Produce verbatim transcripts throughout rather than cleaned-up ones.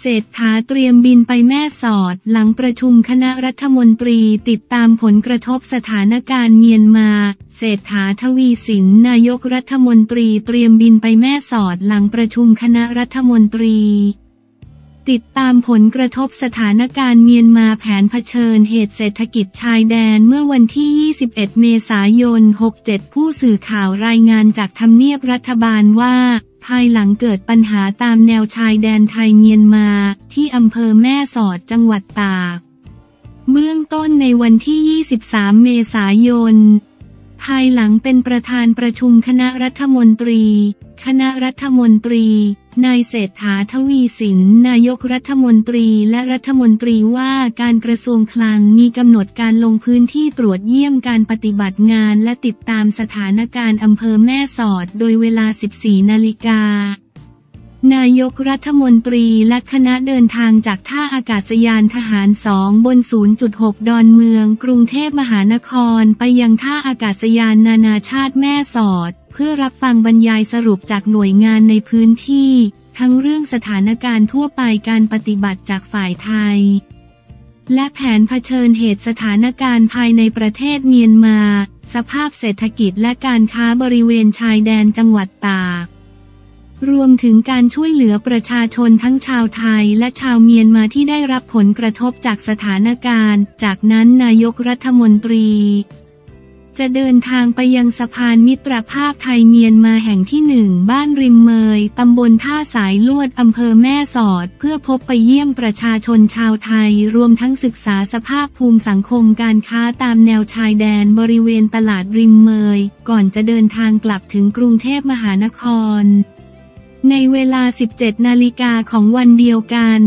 เศรษฐาเตรียมบินไปแม่สอดหลังประชุมคณะรัฐมนตรีติดตามผลกระทบสถานการณ์เมียนมาเศรษฐาทวีสินนายกรัฐมนตรีเตรียมบินไปแม่สอดหลังประชุมคณะรัฐมนตรีติดตามผลกระทบสถานการณ์เมียนมาแผนเผชิญเหตุเศรษฐกิจชายแดนเมื่อวันที่ยี่สิบเอ็ดเมษายนหกเจ็ดผู้สื่อข่าวรายงานจากทำเนียบรัฐบาลว่าภายหลังเกิดปัญหาตามแนวชายแดนไทยเมียนมาที่อำเภอแม่สอดจังหวัดตากเบื้องต้นในวันที่ยี่สิบสามเมษายนภายหลังเป็นประธานประชุมคณะรัฐมนตรีคณะรัฐมนตรีนายเศรษฐาทวีสินนายกรัฐมนตรีและรัฐมนตรีว่าการกระทรวงคลังมีกำหนดการลงพื้นที่ตรวจเยี่ยมการปฏิบัติงานและติดตามสถานการณ์อำเภอแม่สอดโดยเวลา สิบสี่นาฬิกานายกรัฐมนตรีและคณะเดินทางจากท่าอากาศยานทหารสองบน ศูนย์จุดหก ดอนเมืองกรุงเทพมหานครไปยังท่าอากาศยานนานาชาติแม่สอดเพื่อรับฟังบรรยายสรุปจากหน่วยงานในพื้นที่ทั้งเรื่องสถานการณ์ทั่วไปการปฏิบัติจากฝ่ายไทยและแผนเผชิญเหตุสถานการณ์ภายในประเทศเมียนมาสภาพเศรษฐกิจและการค้าบริเวณชายแดนจังหวัดตากรวมถึงการช่วยเหลือประชาชนทั้งชาวไทยและชาวเมียนมาที่ได้รับผลกระทบจากสถานการณ์จากนั้นนายกรัฐมนตรีจะเดินทางไปยังสะพานมิตรภาพไทยเมียนมาแห่งที่หนึ่งบ้านริมเมยตำบลท่าสายลวดอำเภอแม่สอดเพื่อพบไปเยี่ยมประชาชนชาวไทยรวมทั้งศึกษาสภาพภูมิสังคมการค้าตามแนวชายแดนบริเวณตลาดริมเมยก่อนจะเดินทางกลับถึงกรุงเทพมหานครในเวลา สิบเจ็ดนาฬิกาของวันเดียวกัน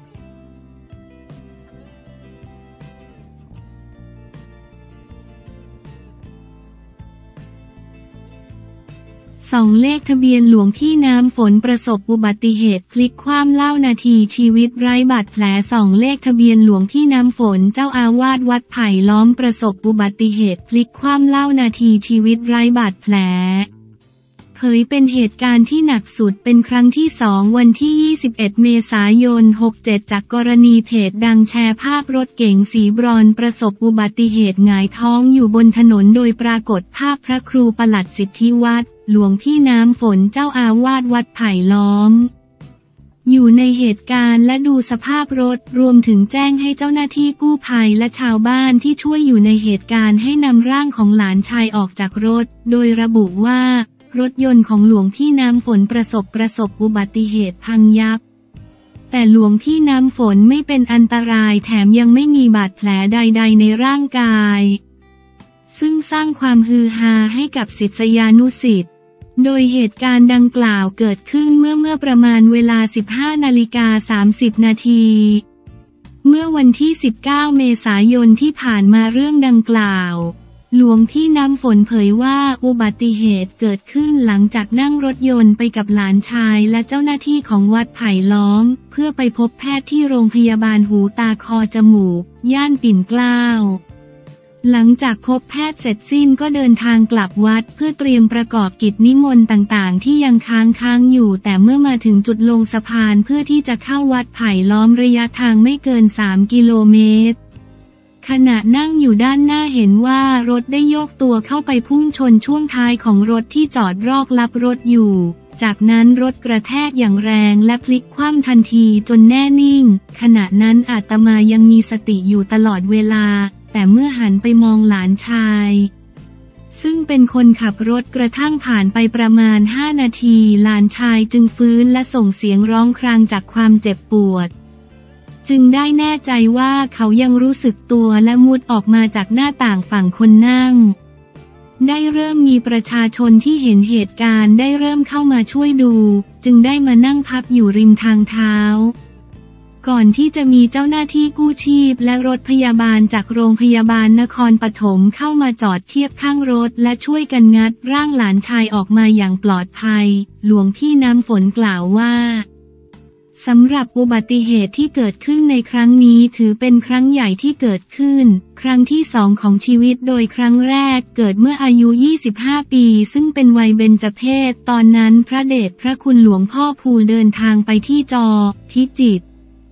สองเลขทะเบียนหลวงพี่น้ำฝนประสบอุบัติเหตุพลิกคว่ำเล่านาทีชีวิตไร้บาดแผลสองเลขทะเบียนหลวงพี่น้ำฝนเจ้าอาวาสวัดไผ่ล้อมประสบอุบัติเหตุพลิกคว่ำเล่านาทีชีวิตไร้บาดแผลเผยเป็นเหตุการณ์ที่หนักสุดเป็นครั้งที่สองวันที่ยี่สิบเอ็ดเมษายนหกเจ็ดจากกรณีเพจดังแชร์ภาพรถเก๋งสีบรอนซ์ประสบอุบัติเหตุหงายท้องอยู่บนถนนโดยปรากฏภาพพระครูปลัดสิทธิวัฒน์หลวงพี่น้ำฝนเจ้าอาวาสวัดไผ่ล้อมอยู่ในเหตุการณ์และดูสภาพรถรวมถึงแจ้งให้เจ้าหน้าที่กู้ภัยและชาวบ้านที่ช่วยอยู่ในเหตุการณ์ให้นำร่างของหลานชายออกจากรถโดยระบุว่ารถยนต์ของหลวงพี่น้ำฝนประสบประสบอุบัติเหตุพังยับแต่หลวงพี่น้ำฝนไม่เป็นอันตรายแถมยังไม่มีบาดแผลใดๆในร่างกายซึ่งสร้างความฮือฮาให้กับศิษยานุศิษย์โดยเหตุการณ์ดังกล่าวเกิดขึ้นเมื่อเมื่อประมาณเวลา สิบห้านาฬิกาสามสิบนาทีเมื่อวันที่สิบเก้าเมษายนที่ผ่านมาเรื่องดังกล่าวหลวงพี่น้ำฝนเผยว่าอุบัติเหตุเกิดขึ้นหลังจากนั่งรถยนต์ไปกับหลานชายและเจ้าหน้าที่ของวัดไผ่ล้อมเพื่อไปพบแพทย์ที่โรงพยาบาลหูตาคอจมูกย่านปิ่นเกล้าหลังจากพบแพทย์เสร็จสิ้นก็เดินทางกลับวัดเพื่อเตรียมประกอบกิจนิมนต์ต่างๆที่ยังค้างค้างอยู่แต่เมื่อมาถึงจุดลงสะพานเพื่อที่จะเข้าวัดไผ่ล้อมระยะทางไม่เกินสามกิโลเมตรขณะนั่งอยู่ด้านหน้าเห็นว่ารถได้โยกตัวเข้าไปพุ่งชนช่วงท้ายของรถที่จอดรอกลับรถอยู่จากนั้นรถกระแทกอย่างแรงและพลิกคว่ำทันทีจนแน่นิ่งขณะนั้นอาตมายังมีสติอยู่ตลอดเวลาแต่เมื่อหันไปมองหลานชายซึ่งเป็นคนขับรถกระทั่งผ่านไปประมาณห้านาทีหลานชายจึงฟื้นและส่งเสียงร้องครางจากความเจ็บปวดจึงได้แน่ใจว่าเขายังรู้สึกตัวและมุดออกมาจากหน้าต่างฝั่งคนนั่งได้เริ่มมีประชาชนที่เห็นเหตุการณ์ได้เริ่มเข้ามาช่วยดูจึงได้มานั่งพักอยู่ริมทางเท้าก่อนที่จะมีเจ้าหน้าที่กู้ชีพและรถพยาบาลจากโรงพยาบาลนครปฐมเข้ามาจอดเทียบข้างรถและช่วยกันงัดร่างหลานชายออกมาอย่างปลอดภัยหลวงพี่น้ำฝนกล่าวว่าสำหรับอุบัติเหตุที่เกิดขึ้นในครั้งนี้ถือเป็นครั้งใหญ่ที่เกิดขึ้นครั้งที่สองของชีวิตโดยครั้งแรกเกิดเมื่ออายุยี่สิบห้าปีซึ่งเป็นวัยเบญจเพสตอนนั้นพระเดชพระคุณหลวงพ่อภูเดินทางไปที่จอพิจิตร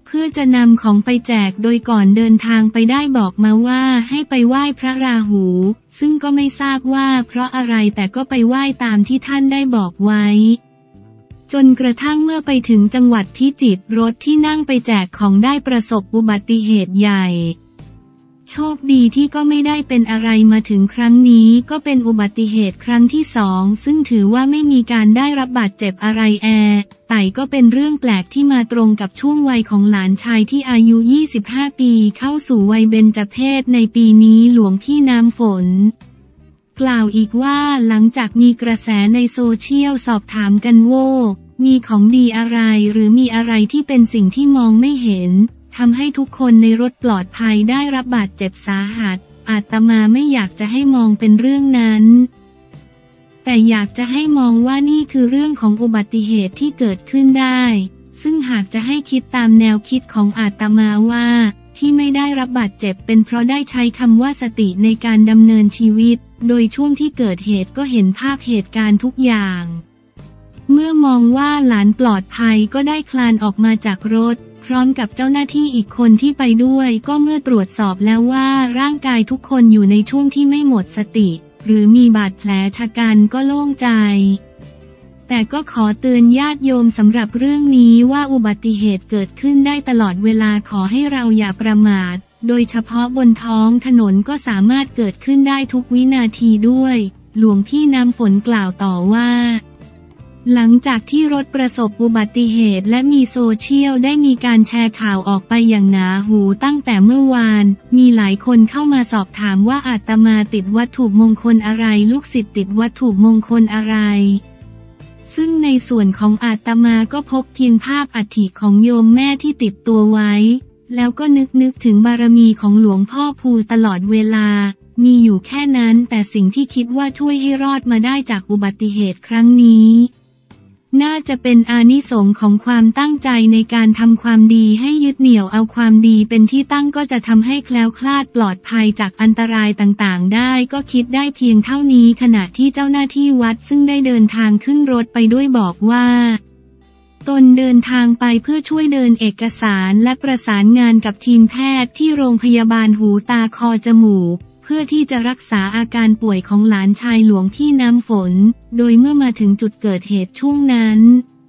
เพื่อจะนำของไปแจกโดยก่อนเดินทางไปได้บอกมาว่าให้ไปไหว้พระราหูซึ่งก็ไม่ทราบว่าเพราะอะไรแต่ก็ไปไหว้ตามที่ท่านได้บอกไว้จนกระทั่งเมื่อไปถึงจังหวัดพิจิตรรถที่นั่งไปแจกของได้ประสบอุบัติเหตุใหญ่โชคดีที่ก็ไม่ได้เป็นอะไรมาถึงครั้งนี้ก็เป็นอุบัติเหตุครั้งที่สองซึ่งถือว่าไม่มีการได้รับบาดเจ็บอะไรแอแต่ก็เป็นเรื่องแปลกที่มาตรงกับช่วงวัยของหลานชายที่อายุยี่สิบห้าปีเข้าสู่วัยเบญจเพสในปีนี้หลวงพี่น้ำฝนกล่าวอีกว่าหลังจากมีกระแสในโซเชียลสอบถามกันว่ามีของดีอะไรหรือมีอะไรที่เป็นสิ่งที่มองไม่เห็นทำให้ทุกคนในรถปลอดภัยได้รับบาดเจ็บสาหัสอาตมาไม่อยากจะให้มองเป็นเรื่องนั้นแต่อยากจะให้มองว่านี่คือเรื่องของอุบัติเหตุที่เกิดขึ้นได้ซึ่งหากจะให้คิดตามแนวคิดของอาตมาว่าที่ไม่ได้รับบาดเจ็บเป็นเพราะได้ใช้คำว่าสติในการดำเนินชีวิตโดยช่วงที่เกิดเหตุก็เห็นภาพเหตุการณ์ทุกอย่างเมื่อมองว่าหลานปลอดภัยก็ได้คลานออกมาจากรถพร้อมกับเจ้าหน้าที่อีกคนที่ไปด้วยก็เมื่อตรวจสอบแล้วว่าร่างกายทุกคนอยู่ในช่วงที่ไม่หมดสติหรือมีบาดแผลชะกันก็โล่งใจแต่ก็ขอเตือนญาติโยมสำหรับเรื่องนี้ว่าอุบัติเหตุเกิดขึ้นได้ตลอดเวลาขอให้เราอย่าประมาทโดยเฉพาะบนท้องถนนก็สามารถเกิดขึ้นได้ทุกวินาทีด้วยหลวงพี่น้ำฝนกล่าวต่อว่าหลังจากที่รถประสบอุบัติเหตุและมีโซเชียลได้มีการแชร์ข่าวออกไปอย่างหนาหูตั้งแต่เมื่อวานมีหลายคนเข้ามาสอบถามว่าอาตมาติดวัตถุมงคลอะไรลูกศิษย์ติดวัตถุมงคลอะไรซึ่งในส่วนของอาตมาก็พบเพียงภาพอัฐิของโยมแม่ที่ติดตัวไว้แล้วก็นึกนึกถึงบารมีของหลวงพ่อภูตลอดเวลามีอยู่แค่นั้นแต่สิ่งที่คิดว่าช่วยให้รอดมาได้จากอุบัติเหตุครั้งนี้น่าจะเป็นอานิสงส์ของความตั้งใจในการทำความดีให้ยึดเหนี่ยวเอาความดีเป็นที่ตั้งก็จะทำให้แคล้วคลาดปลอดภัยจากอันตรายต่างๆได้ก็คิดได้เพียงเท่านี้ขณะที่เจ้าหน้าที่วัดซึ่งได้เดินทางขึ้นรถไปด้วยบอกว่าตนเดินทางไปเพื่อช่วยเดินเอกสารและประสานงานกับทีมแพทย์ที่โรงพยาบาลหูตาคอจมูกเพื่อที่จะรักษาอาการป่วยของหลานชายหลวงพี่น้ำฝนโดยเมื่อมาถึงจุดเกิดเหตุช่วงนั้น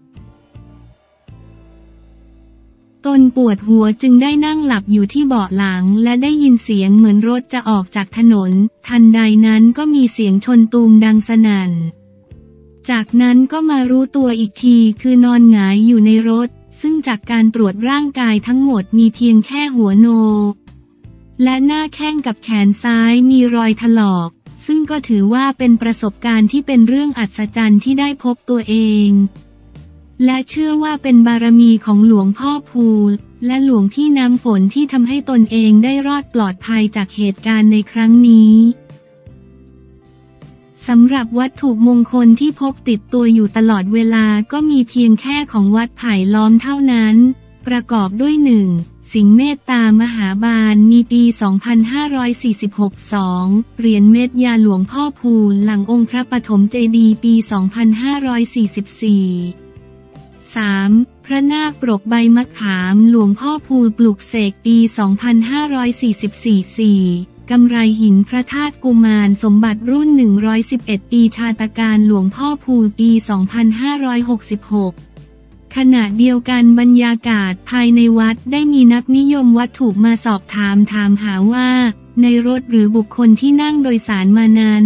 ตนปวดหัวจึงได้นั่งหลับอยู่ที่เบาะหลังและได้ยินเสียงเหมือนรถจะออกจากถนนทันใดนั้นก็มีเสียงชนตูมดังสนั่นจากนั้นก็มารู้ตัวอีกทีคือนอนหงายอยู่ในรถซึ่งจากการตรวจร่างกายทั้งหมดมีเพียงแค่หัวโนและหน้าแข้งกับแขนซ้ายมีรอยถลอกซึ่งก็ถือว่าเป็นประสบการณ์ที่เป็นเรื่องอัศจรรย์ที่ได้พบตัวเองและเชื่อว่าเป็นบารมีของหลวงพ่อภูและหลวงพี่น้ำฝนที่ทำให้ตนเองได้รอดปลอดภัยจากเหตุการณ์ในครั้งนี้สำหรับวัตถุมงคลที่พกติดตัวอยู่ตลอดเวลาก็มีเพียงแค่ของวัดไผ่ล้อมเท่านั้นประกอบด้วยหนึ่งสิงห์เมตตามหาบาลมีปี สองพันห้าร้อยสี่สิบหก สอง เหรียญเม็ดยาหลวงพ่อภูลหลังองค์พระปฐมเจดีย์ปี สองพันห้าร้อยสี่สิบสี่ สาม พระนาคปรกใบมะขามหลวงพ่อภูลปลุกเสกปี สองพันห้าร้อยสี่สิบสี่ สี่ กำไรหินพระธาตุกุมารสมบัติรุ่น หนึ่งร้อยสิบเอ็ด ปีชาตการหลวงพ่อภูลปี สองพันห้าร้อยหกสิบหกขณะเดียวกันบรรยากาศภายในวัดได้มีนักนิยมวัตถุมาสอบถามถามหาว่าในรถหรือบุคคลที่นั่งโดยสารมานั้น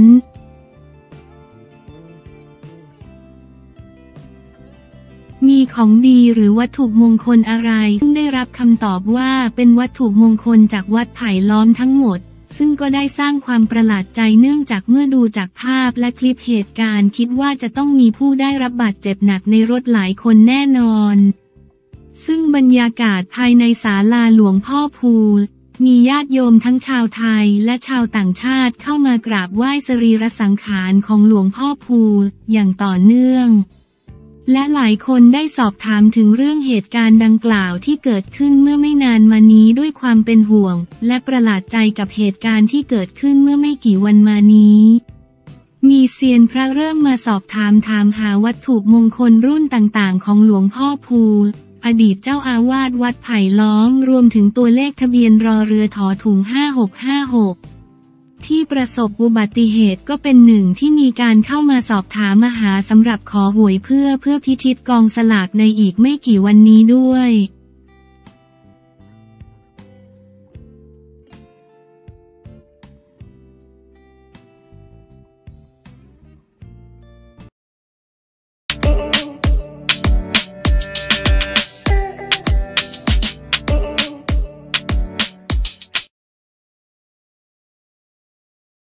มีของดีหรือวัตถุมงคลอะไรซึ่งได้รับคำตอบว่าเป็นวัตถุมงคลจากวัดไผ่ล้อมทั้งหมดซึ่งก็ได้สร้างความประหลาดใจเนื่องจากเมื่อดูจากภาพและคลิปเหตุการณ์คิดว่าจะต้องมีผู้ได้รับบาดเจ็บหนักในรถหลายคนแน่นอนซึ่งบรรยากาศภายในศาลาหลวงพ่อภูลมีญาติโยมทั้งชาวไทยและชาวต่างชาติเข้ามากราบไหว้สรีระสังขารของหลวงพ่อภูลอย่างต่อเนื่องและหลายคนได้สอบถามถึงเรื่องเหตุการณ์ดังกล่าวที่เกิดขึ้นเมื่อไม่นานมานี้ด้วยความเป็นห่วงและประหลาดใจกับเหตุการณ์ที่เกิดขึ้นเมื่อไม่กี่วันมานี้มีเซียนพระเริ่มมาสอบถามถามหาวัตถุมงคลรุ่นต่างๆของหลวงพ่อภูลอดีตเจ้าอาวาสวัดไผ่ล้อมรวมถึงตัวเลขทะเบียนรอเรือถอถุงห้าหกห้าหกที่ประสบอุบัติเหตุก็เป็นหนึ่งที่มีการเข้ามาสอบถามมาหาสำหรับขอหวยเพื่อเพื่อพิชิตกองสลากในอีกไม่กี่วันนี้ด้วย